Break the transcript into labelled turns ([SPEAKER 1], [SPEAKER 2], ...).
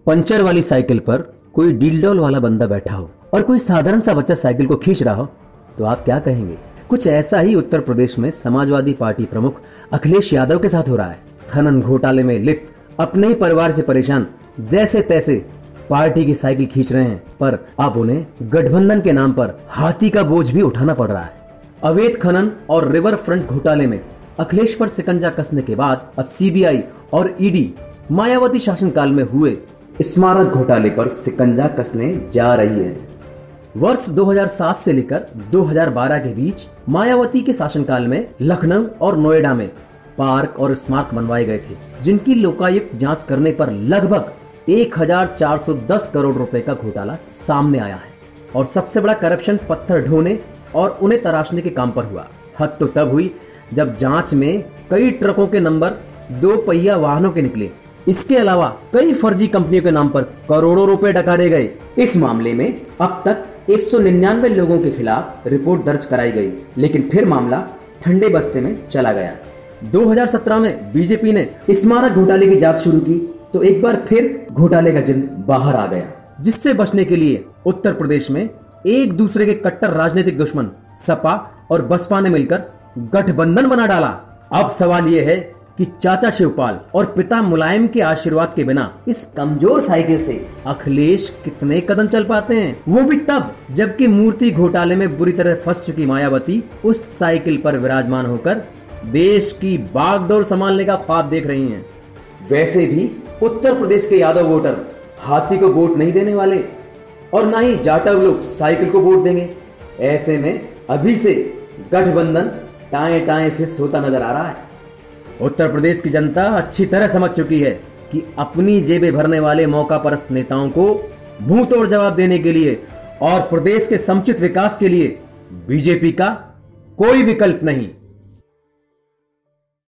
[SPEAKER 1] Puncture वाली cycle पर कोई डीलडॉल वाला बंदा बैठा हो और कोई साधारण सा बच्चा साइकिल को खींच रहा हो तो आप क्या कहेंगे? कुछ ऐसा ही उत्तर प्रदेश में समाजवादी पार्टी प्रमुख अखिलेश यादव के साथ हो रहा है। खनन घोटाले में लिप्त अपने ही परिवार से परेशान जैसे तैसे पार्टी की साइकिल खींच रहे हैं, पर अब उन्हें गठबंधन के नाम पर हाथी का बोझ भी उठाना पड़ रहा है। अवैध खनन और रिवर फ्रंट घोटाले में अखिलेश पर शिकंजा कसने के बाद अब सीबीआई और ईडी मायावती शासनकाल में हुए स्मारक घोटाले पर शिकंजा कसने जा रही है। वर्ष 2007 से लेकर 2012 के बीच मायावती के शासनकाल में लखनऊ और नोएडा में पार्क और स्मारक बनवाए गए थे, जिनकी लोकायुक्त जांच करने पर लगभग 1410 करोड़ रुपए का घोटाला सामने आया है। और सबसे बड़ा करप्शन पत्थर ढोने और उन्हें तराशने के काम पर हुआ। हद तो तब हुई जब जांच में कई ट्रकों के नंबर 2 पहिया वाहनों के निकले। इसके अलावा कई फर्जी कंपनियों के नाम पर करोड़ों रुपए डकारे गए। इस मामले में अब तक 199 लोगों के खिलाफ रिपोर्ट दर्ज कराई गई, लेकिन फिर मामला ठंडे बस्ते में चला गया। 2017 में बीजेपी ने स्मारक घोटाले की जांच शुरू की तो एक बार फिर घोटाले का जिन्न बाहर आ गया। जिससे बचने के लिए उत्तर प्रदेश में एक दूसरे के कट्टर राजनीतिक दुश्मन सपा और बसपा ने मिलकर गठबंधन बना डाला। अब सवाल यह है कि चाचा शिवपाल और पिता मुलायम के आशीर्वाद के बिना इस कमजोर साइकिल से अखिलेश कितने कदम चल पाते हैं, वो भी तब जबकि मूर्ति घोटाले में बुरी तरह फंस चुकी मायावती उस साइकिल पर विराजमान होकर देश की बागडोर संभालने का ख्वाब देख रही हैं। वैसे भी उत्तर प्रदेश के यादव वोटर हाथी को वोट नहीं देने वाले और ना ही जाटव लोग साइकिल को वोट देंगे। ऐसे में अभी से गठबंधन टाएं टाएं फिस होता नजर आ रहा है। उत्तर प्रदेश की जनता अच्छी तरह समझ चुकी है कि अपनी जेबें भरने वाले मौका परस्त नेताओं को मुंह तोड़ जवाब देने के लिए और प्रदेश के समुचित विकास के लिए बीजेपी का कोई विकल्प नहीं।